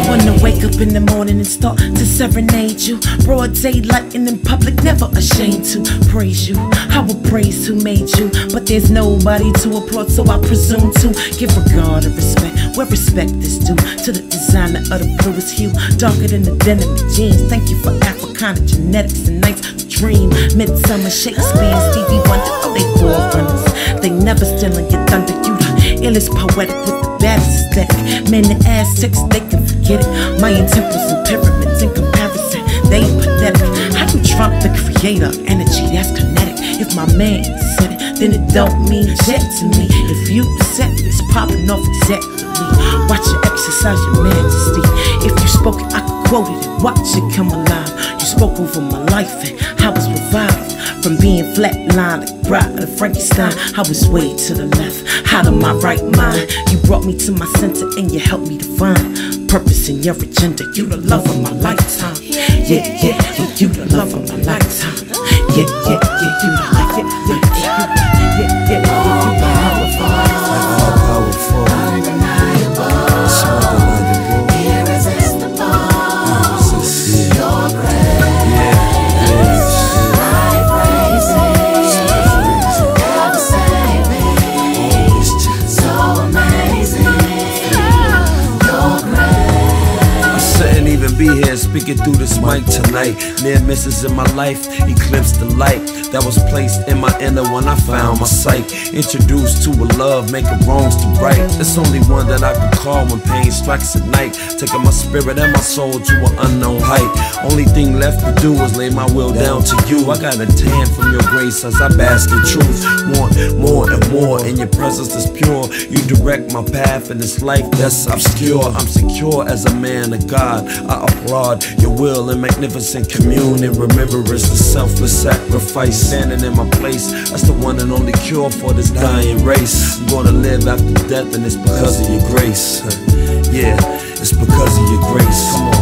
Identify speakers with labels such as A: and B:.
A: Wanna wake up in the morning and start to serenade you. Broad daylight and in public, never ashamed to praise you. I will praise who made you, but there's nobody to applaud, so I presume to give regard and respect where respect is due to the designer of the bluest hue, darker than the denim jeans. Thank you for Africana genetics and nights to dream. Midsummer Shakespeare and Stevie Wonder, oh they forerunners. They never stealing your thunder. You the illest poetic with the baddest aesthetic. Men and ass six, they can forget it. Mayan temples and pyramids in comparison, they pathetic. How you trump the creator? Energy that's kinetic. If my man said it, then it don't mean shit to me. If you said it's popping off exactly. Watch it exercise your majesty. If you spoke it, I could quote it and watch it come alive. You spoke over my life and I was revived from being flatlined like Bride of Frankenstein. I was way to the left, out of my right mind. You brought me to my center and you helped me to find purpose in your agenda. You the love of my lifetime. Yeah, yeah, yeah, you the love of my lifetime. Yeah, yeah, yeah, you the love of my lifetime. Yeah, yeah, yeah, you powerful, undeniable, irresistible. Your grace, life raising, ever saving, so amazing. Your grace.
B: I shouldn't even be here speaking through this mic tonight. Near misses in my life eclipsed the light that was placed in my inner when I found my sight. Introduced to a love, making wrongs to right. It's only one that I can call when pain strikes at night, taking my spirit and my soul to an unknown height. Only thing left to do is lay my will down to you. I got a tan from your grace as I bask in truth. Want more and more in your presence that's pure. You direct my path in this life that's obscure. I'm secure as a man of God. I applaud your will in magnificent commune in remembrance of selfless sacrifice. Standing in my place, that's the one and only cure for this dying race. I'm gonna live after death and it's because of your grace. Yeah, it's because of your grace. Come on.